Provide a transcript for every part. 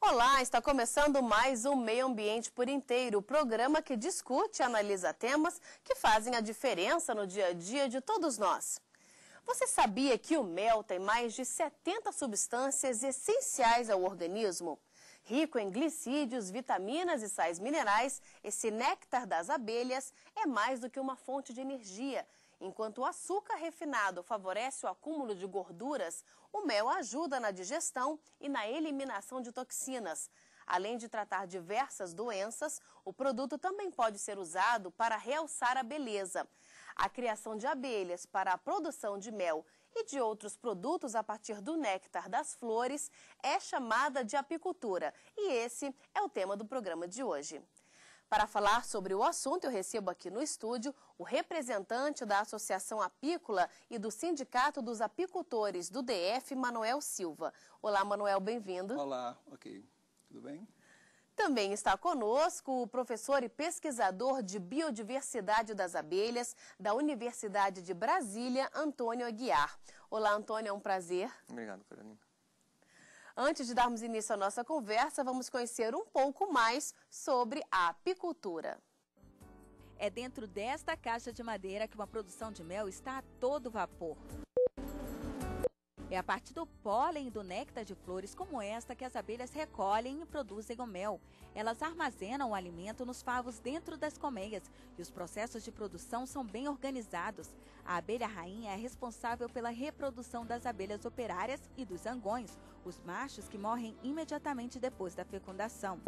Olá, está começando mais um Meio Ambiente por Inteiro, o programa que discute e analisa temas que fazem a diferença no dia a dia de todos nós. Você sabia que o mel tem mais de 70 substâncias essenciais ao organismo? Rico em glicídios, vitaminas e sais minerais, esse néctar das abelhas é mais do que uma fonte de energia. Enquanto o açúcar refinado favorece o acúmulo de gorduras, o mel ajuda na digestão e na eliminação de toxinas. Além de tratar diversas doenças, o produto também pode ser usado para realçar a beleza. A criação de abelhas para a produção de mel e de outros produtos a partir do néctar das flores é chamada de apicultura. E esse é o tema do programa de hoje. Para falar sobre o assunto, eu recebo aqui no estúdio o representante da Associação Apícola e do Sindicato dos Apicultores do DF, Manuel Silva. Olá, Manuel, bem-vindo. Olá, ok. Tudo bem? Também está conosco o professor e pesquisador de Biodiversidade das Abelhas da Universidade de Brasília, Antônio Aguiar. Olá, Antônio, é um prazer. Obrigado, Carolina. Antes de darmos início à nossa conversa, vamos conhecer um pouco mais sobre a apicultura. É dentro desta caixa de madeira que uma produção de mel está a todo vapor. É a partir do pólen e do néctar de flores como esta que as abelhas recolhem e produzem o mel. Elas armazenam o alimento nos favos dentro das colmeias e os processos de produção são bem organizados. A abelha rainha é responsável pela reprodução das abelhas operárias e dos zangões, os machos que morrem imediatamente depois da fecundação.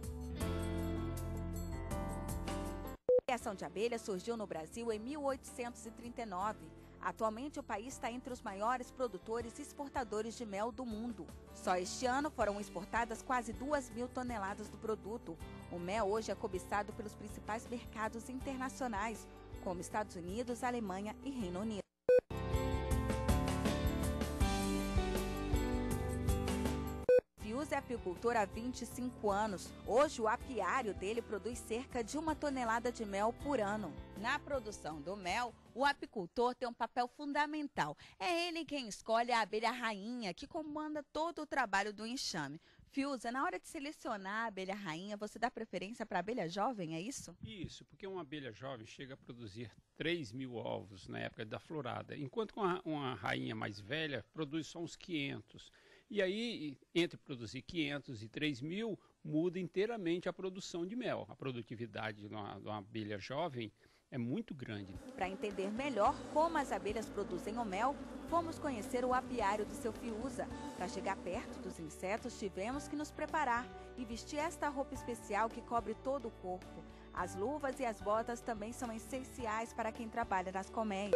A criação de abelhas surgiu no Brasil em 1839. Atualmente, o país está entre os maiores produtores e exportadores de mel do mundo. Só este ano foram exportadas quase 2.000 toneladas do produto. O mel hoje é cobiçado pelos principais mercados internacionais, como Estados Unidos, Alemanha e Reino Unido. Fiuza é apicultor há 25 anos. Hoje, o apiário dele produz cerca de 1 tonelada de mel por ano. Na produção do mel, o apicultor tem um papel fundamental. É ele quem escolhe a abelha rainha, que comanda todo o trabalho do enxame. Fiuza, na hora de selecionar a abelha rainha, você dá preferência para a abelha jovem, é isso? Isso, porque uma abelha jovem chega a produzir 3.000 ovos na época da florada, enquanto uma rainha mais velha produz só uns 500. E aí, entre produzir 500 e 3.000, muda inteiramente a produção de mel. A produtividade de uma abelha jovem é muito grande. Para entender melhor como as abelhas produzem o mel, fomos conhecer o apiário do seu Fiuza. Para chegar perto dos insetos, tivemos que nos preparar e vestir esta roupa especial que cobre todo o corpo. As luvas e as botas também são essenciais para quem trabalha nas colmeias.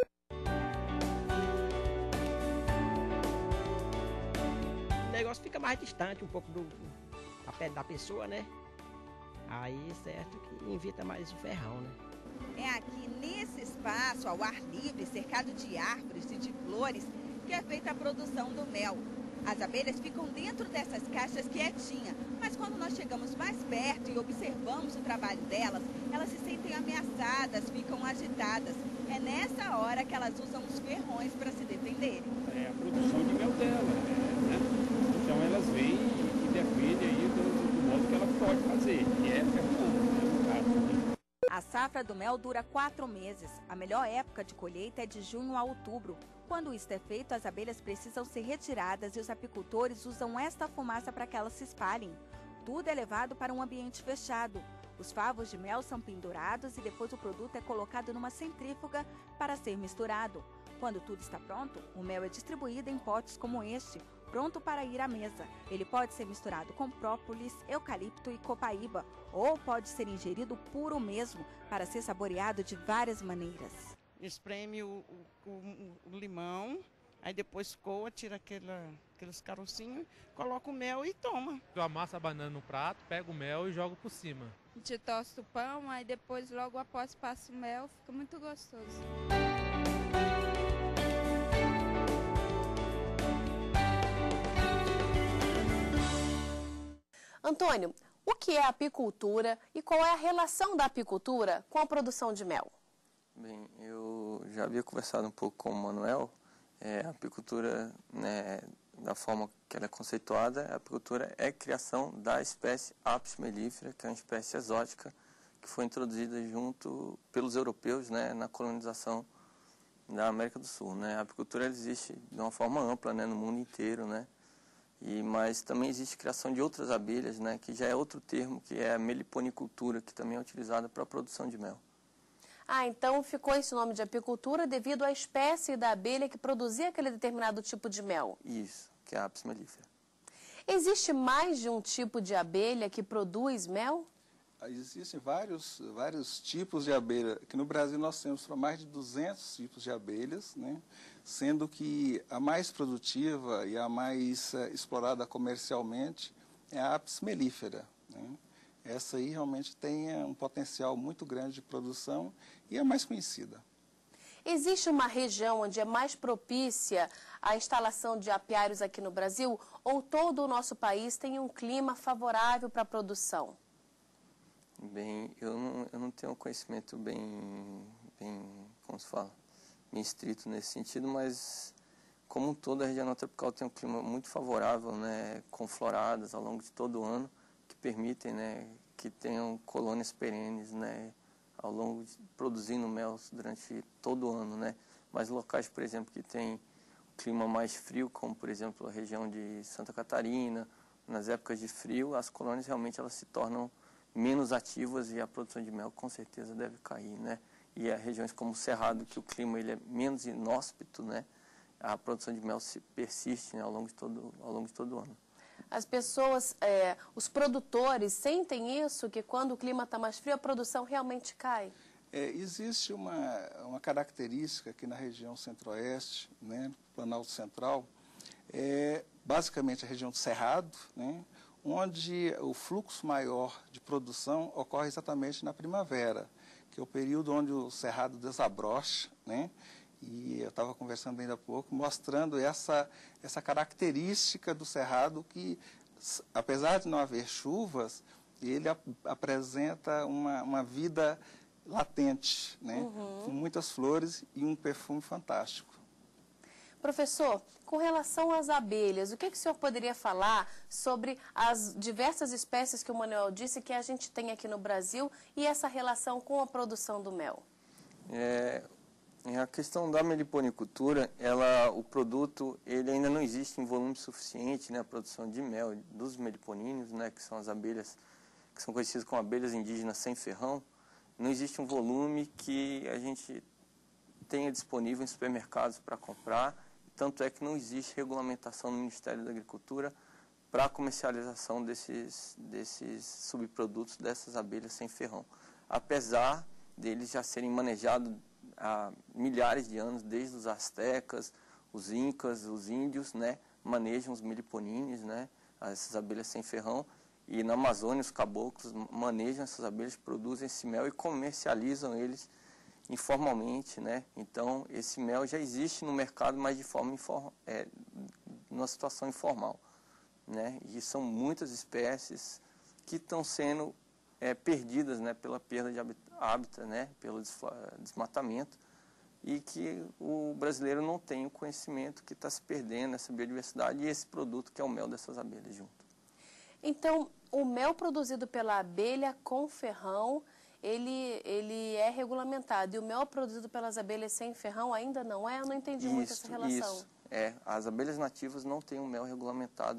O negócio fica mais distante um pouco da pele da pessoa, né? Aí, certo que evita mais o ferrão, né? É aqui nesse espaço, ao ar livre, cercado de árvores e de flores, que é feita a produção do mel. As abelhas ficam dentro dessas caixas quietinhas, mas quando nós chegamos mais perto e observamos o trabalho delas, elas se sentem ameaçadas, ficam agitadas. É nessa hora que elas usam os ferrões para se defenderem. É a produção de mel dela, né? Então elas vêm e defendem aí do modo que ela pode fazer, que é ferrando, né, no caso. A safra do mel dura 4 meses. A melhor época de colheita é de junho a outubro. Quando isso é feito, as abelhas precisam ser retiradas e os apicultores usam esta fumaça para que elas se espalhem. Tudo é levado para um ambiente fechado. Os favos de mel são pendurados e depois o produto é colocado numa centrífuga para ser misturado. Quando tudo está pronto, o mel é distribuído em potes como este, pronto para ir à mesa. Ele pode ser misturado com própolis, eucalipto e copaíba, ou pode ser ingerido puro mesmo, para ser saboreado de várias maneiras. Espreme o limão, aí depois coa, tira aqueles carocinhos, coloca o mel e toma. Eu amasso a banana no prato, pego o mel e jogo por cima. A gente tosta o pão, aí depois logo após passa o mel, fica muito gostoso. Antônio, o que é a apicultura e qual é a relação da apicultura com a produção de mel? Bem, eu já havia conversado um pouco com o Manuel. A apicultura, né, da forma que ela é conceituada, a apicultura é a criação da espécie Apis mellifera, que é uma espécie exótica que foi introduzida junto pelos europeus, né, na colonização da América do Sul, né? A apicultura existe de uma forma ampla, né, no mundo inteiro, né? Mas também existe criação de outras abelhas, né, que já é outro termo, que é a meliponicultura, que também é utilizada para a produção de mel. Ah, então ficou esse nome de apicultura devido à espécie da abelha que produzia aquele determinado tipo de mel. Isso, que é a Apis mellifera. Existe mais de um tipo de abelha que produz mel? Existem vários tipos de abelha. Aqui no Brasil nós temos mais de 200 tipos de abelhas, né? Sendo que a mais produtiva e a mais explorada comercialmente é a Apis mellifera, né? Essa aí realmente tem um potencial muito grande de produção e é mais conhecida. Existe uma região onde é mais propícia a instalação de apiários aqui no Brasil, ou todo o nosso país tem um clima favorável para a produção? Bem, eu não tenho conhecimento bem, como se fala, bem estrito nesse sentido, mas como um todo a região tropical tem um clima muito favorável, né, com floradas ao longo de todo o ano, que permitem, né, que tenham colônias perenes, né, ao longo de, produzindo mel durante todo o ano, né. Mas locais, por exemplo, que tem clima mais frio, como por exemplo a região de Santa Catarina, nas épocas de frio, as colônias realmente elas se tornam menos ativas e a produção de mel com certeza deve cair, né? E as regiões como o Cerrado, que o clima ele é menos inóspito, né? A produção de mel se persiste, né, ao longo de todo o ano. As pessoas, os produtores sentem isso, que quando o clima está mais frio a produção realmente cai? Existe uma característica aqui na região centro-oeste, né, Planalto Central, basicamente a região do Cerrado, né, onde o fluxo maior de produção ocorre exatamente na primavera, que é o período onde o cerrado desabrocha, né? E eu estava conversando ainda há pouco, mostrando essa característica do cerrado que, apesar de não haver chuvas, ele apresenta uma vida latente, né? Com muitas flores e um perfume fantástico. Professor, com relação às abelhas, o que o senhor poderia falar sobre as diversas espécies que o Manuel disse que a gente tem aqui no Brasil e essa relação com a produção do mel? A questão da meliponicultura, o produto ele ainda não existe em volume suficiente, né, a produção de mel dos meliponíneos, né, que são as abelhas que são conhecidas como abelhas indígenas sem ferrão. Não existe um volume que a gente tenha disponível em supermercados para comprar. Tanto é que não existe regulamentação no Ministério da Agricultura para a comercialização desses subprodutos dessas abelhas sem ferrão. Apesar deles já serem manejados há milhares de anos, desde os astecas, os incas, os índios, né, manejam os meliponines, né, essas abelhas sem ferrão, e na Amazônia os caboclos manejam essas abelhas, produzem esse mel e comercializam eles informalmente, né? Então esse mel já existe no mercado, mas de forma numa situação informal, né? E são muitas espécies que estão sendo perdidas, né, pela perda de hábitat, né, pelo desmatamento, e que o brasileiro não tem o conhecimento que está se perdendo essa biodiversidade e esse produto que é o mel dessas abelhas junto. Então, o mel produzido pela abelha com ferrão, ele é regulamentado. E o mel produzido pelas abelhas sem ferrão ainda não é? Eu não entendi muito essa relação. Isso, as abelhas nativas não têm um mel regulamentado,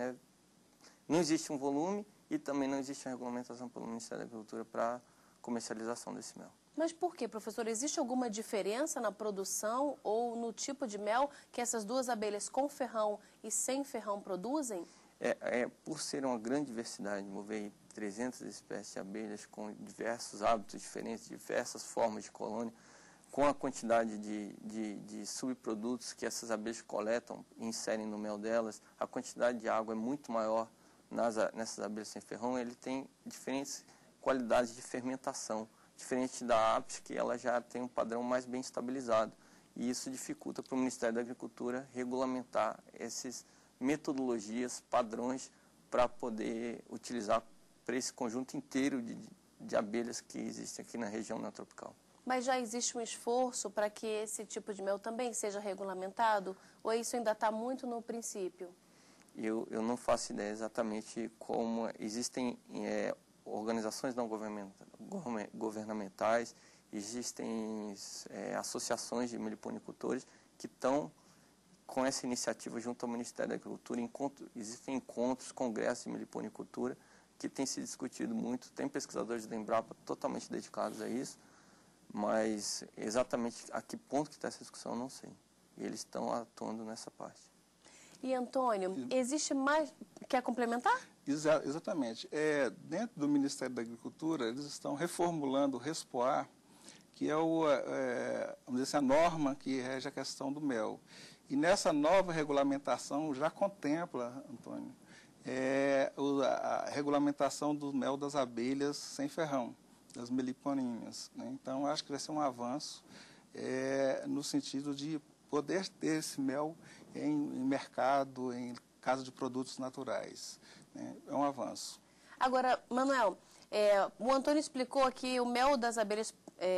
não existe um volume e também não existe uma regulamentação pelo Ministério da Agricultura para comercialização desse mel. Mas por quê, professor? Existe alguma diferença na produção ou no tipo de mel que essas duas abelhas com ferrão e sem ferrão produzem? Por ser uma grande diversidade, envolver 300 espécies de abelhas com diversos hábitos diferentes, diversas formas de colônia, com a quantidade de subprodutos que essas abelhas coletam e inserem no mel delas, a quantidade de água é muito maior nessas abelhas sem ferrão, ele tem diferentes qualidades de fermentação, diferente da Apis, que ela já tem um padrão mais bem estabilizado. E isso dificulta para o Ministério da Agricultura regulamentar essas metodologias, padrões, para poder utilizar para esse conjunto inteiro de abelhas que existem aqui na região neotropical. Mas já existe um esforço para que esse tipo de mel também seja regulamentado? Ou isso ainda está muito no princípio? Eu não faço ideia exatamente como existem organizações não governamentais, existem associações de meliponicultores que estão com essa iniciativa junto ao Ministério da Agricultura. Existem encontros, congressos de meliponicultura que têm se discutido muito. Tem pesquisadores da Embrapa totalmente dedicados a isso, mas exatamente a que ponto que está essa discussão eu não sei. E eles estão atuando nessa parte. E, Antônio, existe mais... Quer complementar? Exatamente. Dentro do Ministério da Agricultura, eles estão reformulando o RESPOAR, que é vamos dizer assim, a norma que rege a questão do mel. E nessa nova regulamentação já contempla, Antônio, a regulamentação do mel das abelhas sem ferrão, das meliponíneas, né? Então, acho que vai ser um avanço no sentido de poder ter esse mel em mercado, em casa de produtos naturais, né? É um avanço. Agora, Manuel, o Antônio explicou que o mel das abelhas,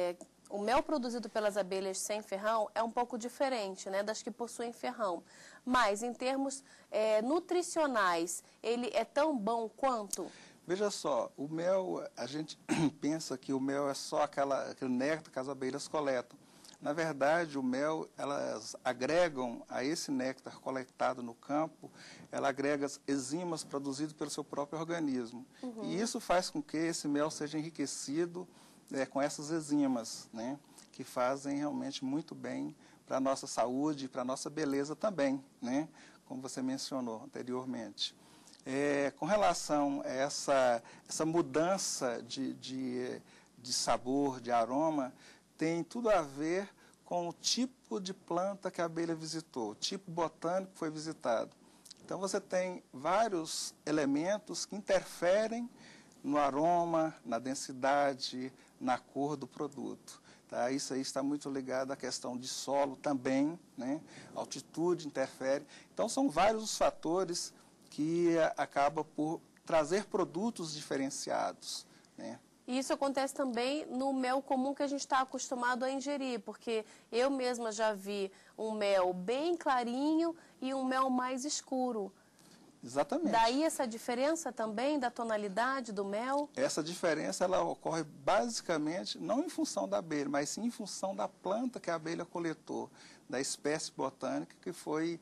o mel produzido pelas abelhas sem ferrão é um pouco diferente, né, das que possuem ferrão. Mas, em termos nutricionais, ele é tão bom quanto? Veja só, o mel, a gente pensa que o mel é só aquele néctar que as abelhas coletam. Na verdade, o mel, elas agregam a esse néctar coletado no campo, ela agrega enzimas produzidas pelo seu próprio organismo. Uhum. E isso faz com que esse mel seja enriquecido com essas enzimas, né, que fazem realmente muito bem para a nossa saúde, para a nossa beleza também, né, como você mencionou anteriormente. Com relação a essa mudança de sabor, de aroma, tem tudo a ver com o tipo de planta que a abelha visitou, o tipo botânico que foi visitado. Então, você tem vários elementos que interferem no aroma, na densidade, na cor do produto. Tá? Isso aí está muito ligado à questão de solo também, né? Altitude interfere. Então, são vários os fatores que acabam por trazer produtos diferenciados, né? E isso acontece também no mel comum que a gente está acostumado a ingerir, porque eu mesma já vi um mel bem clarinho e um mel mais escuro. Exatamente. Daí essa diferença também da tonalidade do mel? Essa diferença ela ocorre basicamente não em função da abelha, mas sim em função da planta que a abelha coletou, da espécie botânica que foi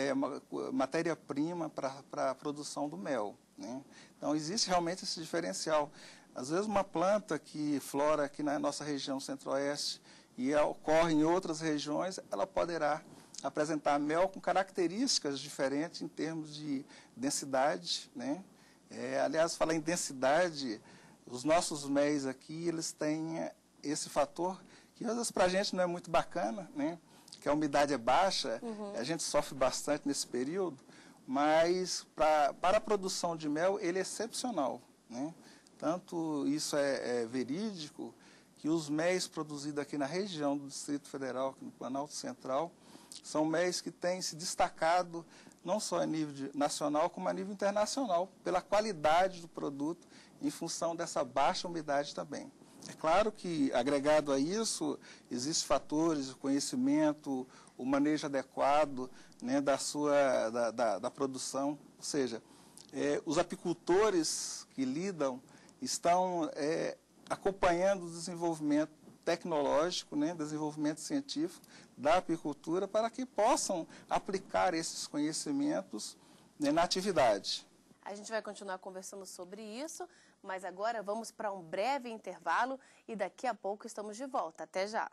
matéria-prima para a produção do mel, né? Então, existe realmente esse diferencial. Às vezes, uma planta que flora aqui na nossa região centro-oeste e ocorre em outras regiões, ela poderá apresentar mel com características diferentes em termos de densidade, né? Aliás, falar em densidade, os nossos méis aqui, eles têm esse fator que às vezes para a gente não é muito bacana, né? Que a umidade é baixa, uhum. A gente sofre bastante nesse período, mas para a produção de mel ele é excepcional, né? Tanto isso é verídico que os méis produzidos aqui na região do Distrito Federal, aqui no Planalto Central, são méis que têm se destacado não só a nível nacional, como a nível internacional, pela qualidade do produto, em função dessa baixa umidade também. É claro que, agregado a isso, existem fatores, o conhecimento, o manejo adequado, né, da produção. Ou seja, os apicultores que lidam estão acompanhando o desenvolvimento tecnológico, né, desenvolvimento científico da apicultura para que possam aplicar esses conhecimentos, né, na atividade. A gente vai continuar conversando sobre isso, mas agora vamos para um breve intervalo e daqui a pouco estamos de volta. Até já!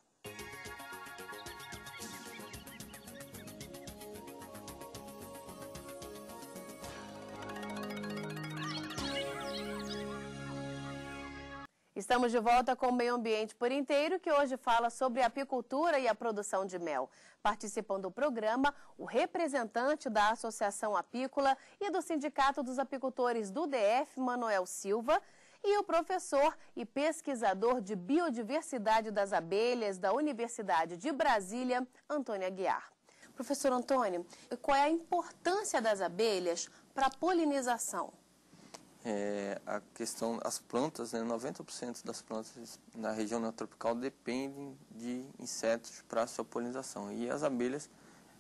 Estamos de volta com o Meio Ambiente por Inteiro, que hoje fala sobre a apicultura e a produção de mel. Participam do programa o representante da Associação Apícola e do Sindicato dos Apicultores do DF, Manuel Silva, e o professor e pesquisador de biodiversidade das abelhas da Universidade de Brasília, Antônio Aguiar. Professor Antônio, qual é a importância das abelhas para a polinização? a questão, as plantas, né, 90% das plantas na região neotropical dependem de insetos para sua polinização. E as abelhas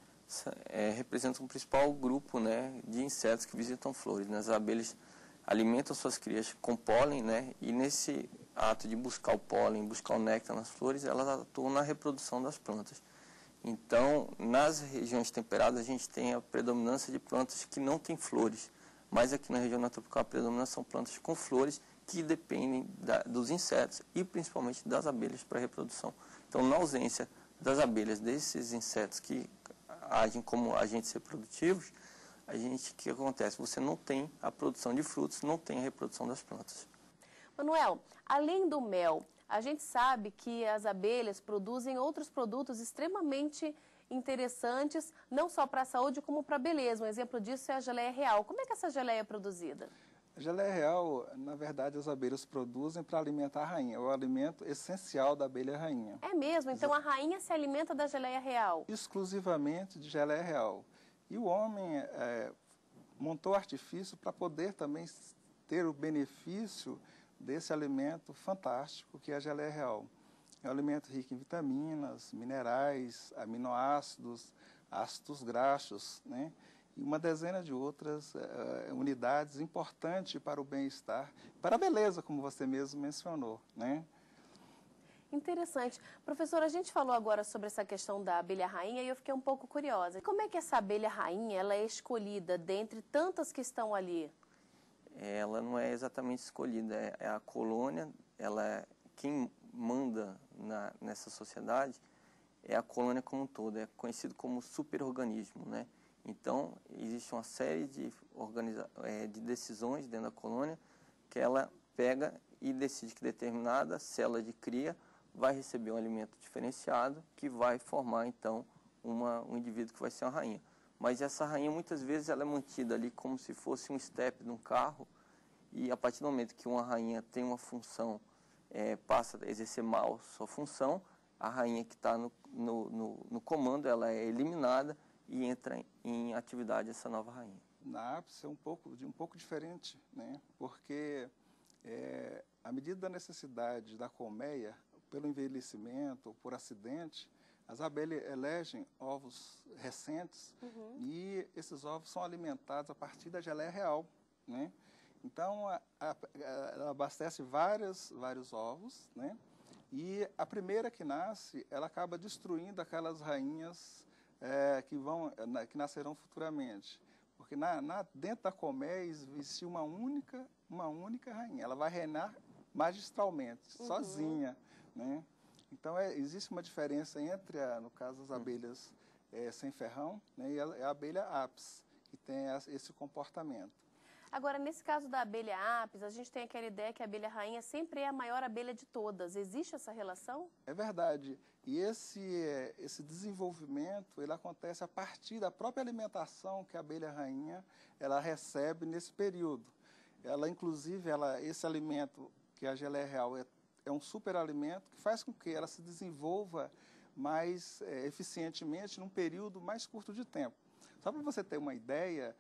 representam o principal grupo, né, de insetos que visitam flores. Né? As abelhas alimentam suas crias com pólen, né, e nesse ato de buscar o pólen, buscar o néctar nas flores, elas atuam na reprodução das plantas. Então, nas regiões temperadas, a gente tem a predominância de plantas que não têm flores. Mas aqui na região neotropical, a predominância são plantas com flores que dependem dos insetos e principalmente das abelhas para a reprodução. Então, na ausência das abelhas, desses insetos que agem como agentes reprodutivos, o que acontece? Você não tem a produção de frutos, não tem a reprodução das plantas. Manuel, além do mel, a gente sabe que as abelhas produzem outros produtos extremamente interessantes, não só para a saúde, como para a beleza. Um exemplo disso é a geleia real. Como é que essa geleia é produzida? A geleia real, na verdade, as abelhas produzem para alimentar a rainha. É o alimento essencial da abelha rainha. É mesmo? Então a rainha se alimenta da geleia real? Exclusivamente de geleia real. E o homem montou artifício para poder também ter o benefício desse alimento fantástico que é a geleia real. É um alimento rico em vitaminas, minerais, aminoácidos, ácidos graxos, né? E uma dezena de outras unidades importantes para o bem-estar, para a beleza, como você mesmo mencionou, né? Interessante. Professora, a gente falou agora sobre essa questão da abelha rainha e eu fiquei um pouco curiosa. Como é que essa abelha rainha ela é escolhida dentre tantas que estão ali? Ela não é exatamente escolhida, é a colônia, quem manda nessa sociedade é a colônia como um todo, é conhecido como superorganismo, né? Então, existe uma série de decisões dentro da colônia que ela pega e decide que determinada célula de cria vai receber um alimento diferenciado que vai formar, então, um indivíduo que vai ser uma rainha. Mas essa rainha, muitas vezes, ela é mantida ali como se fosse um step de um carro e, a partir do momento que uma rainha tem uma função, passa a exercer mal sua função, a rainha que está no comando, ela é eliminada e entra em atividade essa nova rainha. Na ápice é um pouco diferente, né? Porque à medida da necessidade da colmeia, pelo envelhecimento ou por acidente, as abelhas elegem ovos recentes e esses ovos são alimentados a partir da geleia real, né? Então, ela abastece vários ovos, né? E a primeira que nasce, ela acaba destruindo aquelas rainhas que nascerão futuramente. Porque dentro da colmeia existe uma única rainha. Ela vai reinar magistralmente, sozinha, né? Então, existe uma diferença entre, no caso, as abelhas sem ferrão, né, e a abelha apis, que tem esse comportamento. Agora, nesse caso da abelha apis, a gente tem aquela ideia que a abelha rainha sempre é a maior abelha de todas. Existe essa relação? É verdade. E esse desenvolvimento, ele acontece a partir da própria alimentação que a abelha rainha ela recebe nesse período. Ela, inclusive, esse alimento, que a geleia real é um superalimento que faz com que ela se desenvolva mais eficientemente num período mais curto de tempo. Só para você ter uma ideia,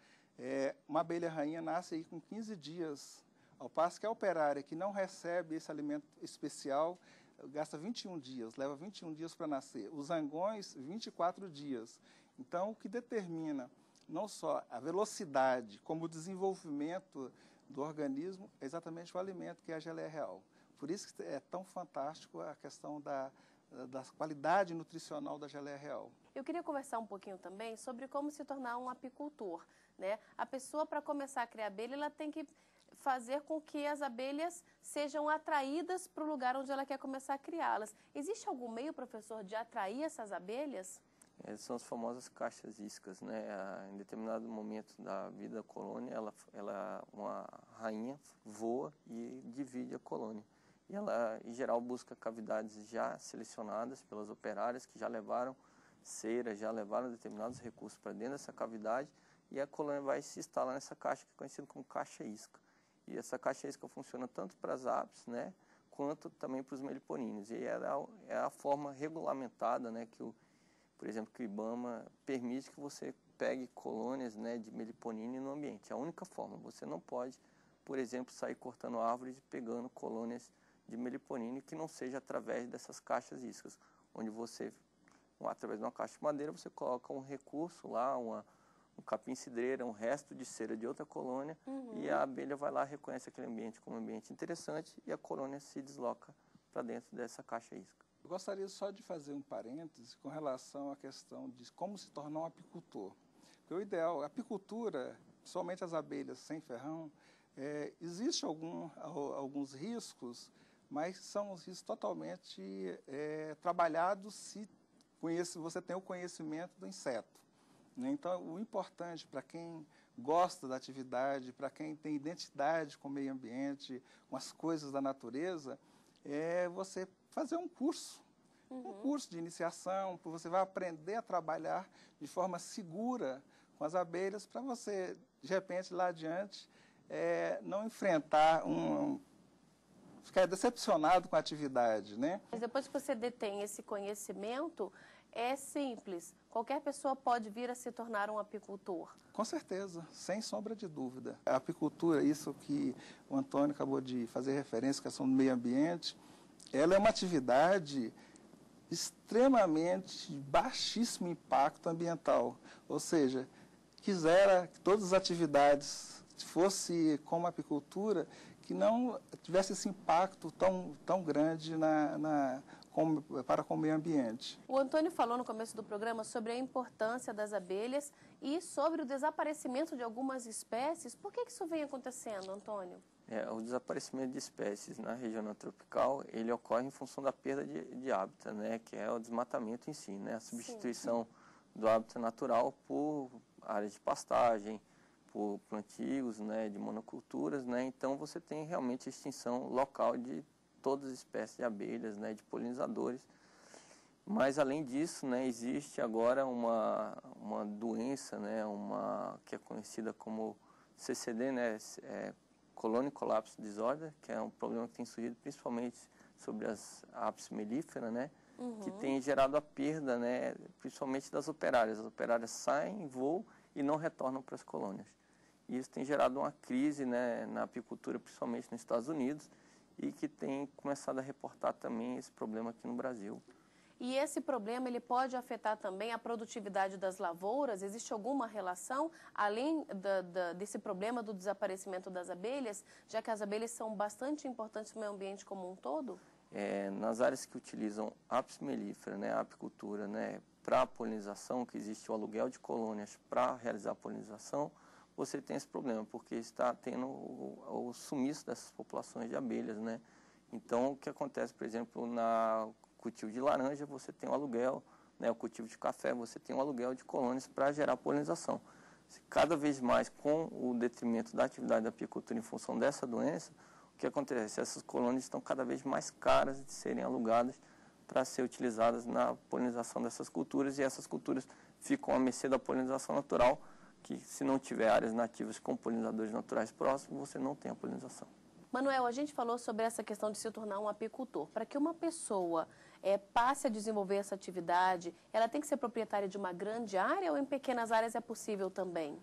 uma abelha rainha nasce aí com 15 dias, ao passo que a operária que não recebe esse alimento especial gasta 21 dias, leva 21 dias para nascer. Os zangões, 24 dias. Então, o que determina não só a velocidade, como o desenvolvimento do organismo, é exatamente o alimento, que é a geleia real. Por isso que é tão fantástico a questão da qualidade nutricional da geleia real. Eu queria conversar um pouquinho também sobre como se tornar um apicultor, né? A pessoa, para começar a criar abelha, ela tem que fazer com que as abelhas sejam atraídas para o lugar onde ela quer começar a criá-las. Existe algum meio, professor, de atrair essas abelhas? São as famosas caixas iscas, né? Em determinado momento da vida da colônia, uma rainha voa e divide a colônia. E ela, em geral, busca cavidades já selecionadas pelas operárias, que já levaram cera, já levaram determinados recursos para dentro dessa cavidade, e a colônia vai se instalar nessa caixa, que é conhecida como caixa isca. E essa caixa isca funciona tanto para as apis, né, quanto também para os meliponíneos. E é a forma regulamentada, né, por exemplo, que o IBAMA permite que você pegue colônias, né, de meliponíneos no ambiente. É a única forma. Você não pode por exemplo, sair cortando árvores e pegando colônias de meliponino que não seja através dessas caixas iscas, onde você, através de uma caixa de madeira, você coloca um recurso lá, um capim-cidreira, um resto de cera de outra colônia, e a abelha vai lá, reconhece aquele ambiente como um ambiente interessante e a colônia se desloca para dentro dessa caixa isca. Eu gostaria só de fazer um parêntese com relação à questão de como se tornar um apicultor. Porque o ideal, a apicultura, principalmente as abelhas sem ferrão, existe alguns riscos, mas são os riscos totalmente trabalhados se você tem o conhecimento do inseto. Né? Então, o importante para quem gosta da atividade, para quem tem identidade com o meio ambiente, com as coisas da natureza, é você fazer um curso de iniciação, você vai aprender a trabalhar de forma segura com as abelhas para você, de repente, lá adiante, não enfrentar ficar decepcionado com a atividade, né? Mas depois que você detém esse conhecimento, é simples. Qualquer pessoa pode vir a se tornar um apicultor. Com certeza, sem sombra de dúvida. A apicultura, isso que o Antônio acabou de fazer referência, questão do meio ambiente, ela é uma atividade extremamente baixíssimo impacto ambiental. Ou seja, quisera que todas as atividades fosse como a apicultura, que não tivesse esse impacto tão grande para com o meio ambiente. O Antônio falou no começo do programa sobre a importância das abelhas e sobre o desaparecimento de algumas espécies. Por que isso vem acontecendo, Antônio? O desaparecimento de espécies na região tropical, ele ocorre em função da perda de hábitat, né, que é o desmatamento em si, né, a substituição do hábitat natural por áreas de pastagem, por plantios, né, de monoculturas, né, então você tem realmente extinção local de todas as espécies de abelhas, né, de polinizadores. Mas além disso, né, existe agora uma doença, né, que é conhecida como CCD, né, Colony Collapse Disorder, que é um problema que tem surgido principalmente sobre as apis mellifera, né, que tem gerado a perda, né, principalmente das operárias. As operárias saem, voam e não retornam para as colônias. E isso tem gerado uma crise, né, na apicultura, principalmente nos Estados Unidos, e que tem começado a reportar também esse problema aqui no Brasil. E esse problema ele pode afetar também a produtividade das lavouras? Existe alguma relação, além desse problema do desaparecimento das abelhas, já que as abelhas são bastante importantes no meio ambiente como um todo? Nas áreas que utilizam apis mellifera, né, a apicultura, né, para a polinização, que existe o aluguel de colônias para realizar a polinização, você tem esse problema, porque está tendo o sumiço dessas populações de abelhas, né? Então, o que acontece, por exemplo, no cultivo de laranja, você tem um aluguel, né? O cultivo de café, você tem um aluguel de colônias para gerar polinização. Cada vez mais, com o detrimento da atividade da apicultura em função dessa doença, o que acontece? Essas colônias estão cada vez mais caras de serem alugadas para ser utilizadas na polinização dessas culturas, e essas culturas ficam à mercê da polinização natural, que se não tiver áreas nativas com polinizadores naturais próximos, você não tem a polinização. Manuel, a gente falou sobre essa questão de se tornar um apicultor. Para que uma pessoa passe a desenvolver essa atividade, ela tem que ser proprietária de uma grande área ou em pequenas áreas é possível também?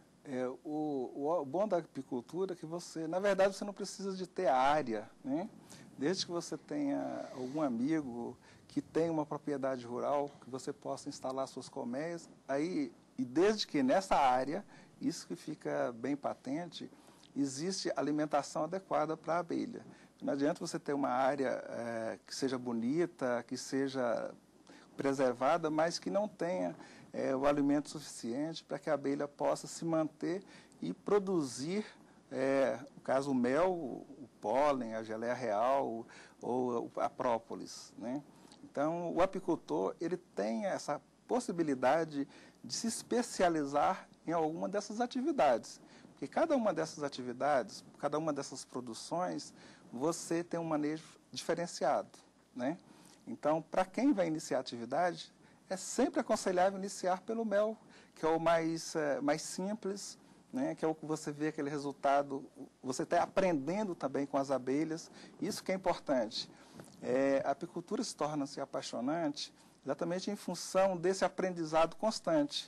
O bom da apicultura é que na verdade, você não precisa de ter área, né? Desde que você tenha algum amigo que tenha uma propriedade rural, que você possa instalar suas colmeias, e desde que nessa área, isso que fica bem patente, existe alimentação adequada para a abelha. Não adianta você ter uma área que seja bonita, que seja preservada, mas que não tenha o alimento suficiente para que a abelha possa se manter e produzir, no caso, o mel, o pólen, a geleia real ou a própolis, né? Então, o apicultor ele tem essa possibilidade de se especializar em alguma dessas atividades. Porque cada uma dessas atividades, cada uma dessas produções, você tem um manejo diferenciado, né? Então, para quem vai iniciar a atividade, é sempre aconselhável iniciar pelo mel, que é o mais simples, né? Que é o que você vê aquele resultado, você está aprendendo também com as abelhas, isso que é importante. A apicultura se torna-se apaixonante exatamente em função desse aprendizado constante.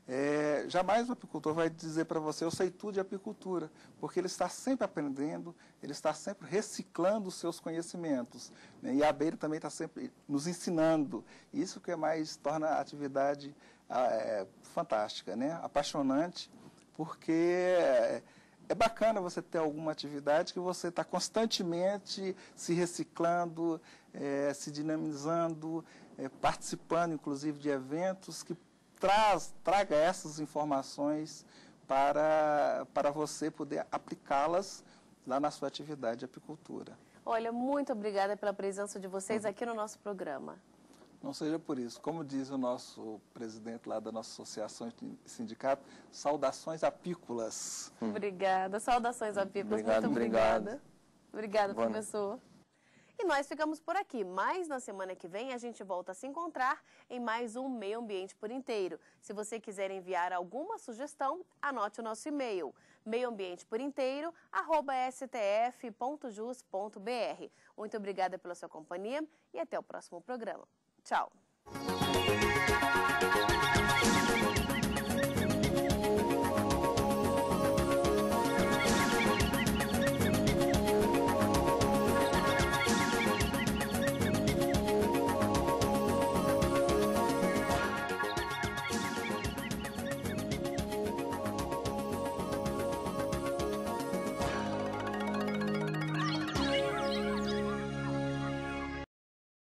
Jamais o apicultor vai dizer para você, eu sei tudo de apicultura, porque ele está sempre aprendendo, ele está sempre reciclando os seus conhecimentos, né? E a abelha também está sempre nos ensinando. Isso que torna a atividade fantástica, né? Apaixonante, porque é bacana você ter alguma atividade que você está constantemente se reciclando, se dinamizando, participando, inclusive, de eventos que traga essas informações para você poder aplicá-las lá na sua atividade de apicultura. Olha, muito obrigada pela presença de vocês aqui no nosso programa. Não seja por isso. Como diz o nosso presidente lá da nossa associação e sindicato, saudações apícolas. Obrigada. Saudações apícolas. Obrigado, muito obrigada. obrigado. Obrigada, professor. E nós ficamos por aqui, mas na semana que vem a gente volta a se encontrar em mais um Meio Ambiente por Inteiro. Se você quiser enviar alguma sugestão, anote o nosso e-mail, meioambienteporinteiro@stf.jus.br. Muito obrigada pela sua companhia e até o próximo programa. Tchau!